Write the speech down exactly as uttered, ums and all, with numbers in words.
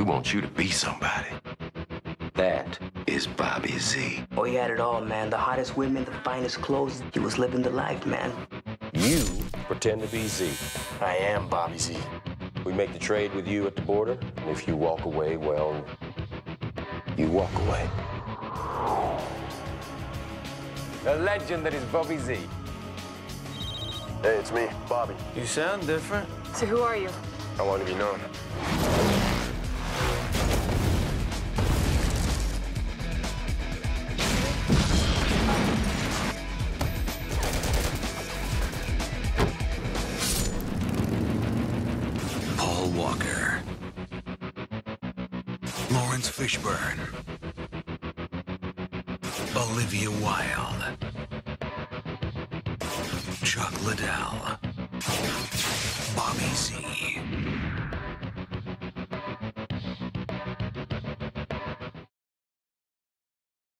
wants you to be somebody. That is Bobby Z. Oh, he had it all, man. The hottest women, the finest clothes. He was living the life, man. You pretend to be Z. I am Bobby Z. We make the trade with you at the border, and if you walk away, well, you walk away. The legend that is Bobby Z. Hey, it's me, Bobby. You sound different. So who are you? I want to be known. Paul Walker. Laurence Fishburne. Olivia Wilde. Chuck Lidell.